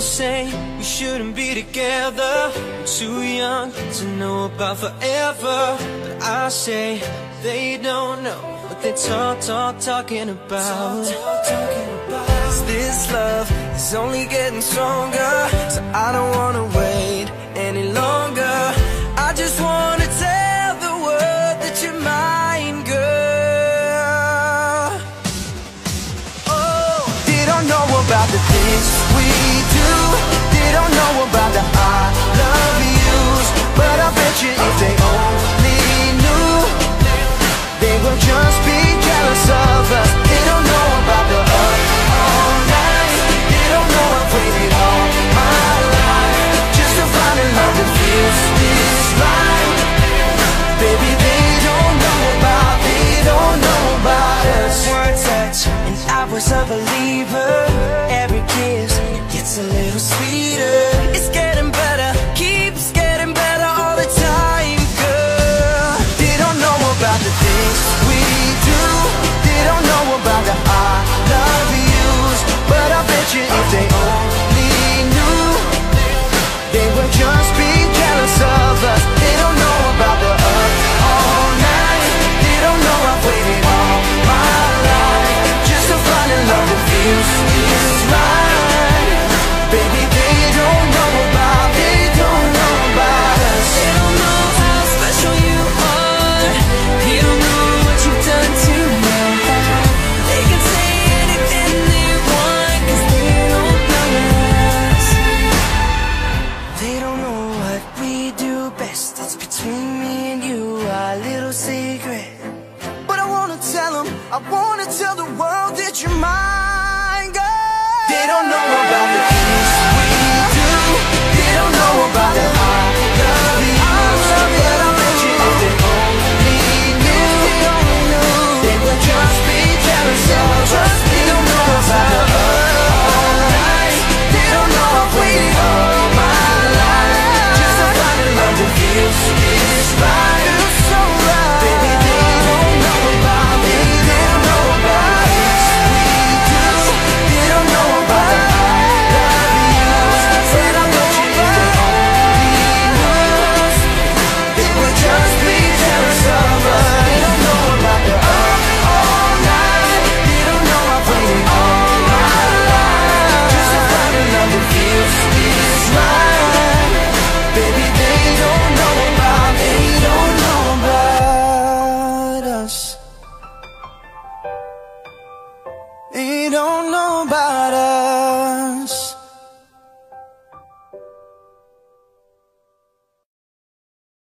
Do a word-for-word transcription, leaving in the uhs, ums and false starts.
say we shouldn't be together. We're too young to know about forever. But I say they don't know what they talk, talk, talking about. Cause this love is only getting stronger, so I don't wanna wait any longer. I just wanna tell the world that you're mine, girl. Oh, they don't know about the things we do. They don't know about the I love yous. But I bet you if they only knew, they will just be jealous of us. They don't know about the up all night. They don't know I've waited all my life just to find a love that feels this right. Baby, they don't know about, they don't know about us. One touch and I was a believer. Every kiss gets a little sweeter. It's getting better, keeps getting better all the time, girl. They don't know about the things we do. They don't know about the I love yous. But I bet you if they only knew, they would just be jealous of us. They don't know about the up all night. They don't know I've waited all my life just to find a love that feels this right. Baby, they don't know about, they don't know about us. They don't know how special you are. They don't know what you've done to my heart. They can say anything they want, cause they don't know us. They don't know what we do best. It's between me and you, our little secret. But I wanna tell them, I wanna tell the world that you're mine, girl. They don't know about the things we do. They don't know about the I love yous. But I bet you if they only knew, they would just be jealous of us. They don't know about the up all night. They don't know I've waited all my life just to find a love that feels this right. So right. Baby, they don't know about, they don't know about us. We do. They don't know about the I love yous. But I bet you if they only knew, they would just be jealous of us. They don't know about the up all night. They don't know I've waited all my life just to find a love that feels this right. Baby, they don't know about, they don't know about us. They don't know about us.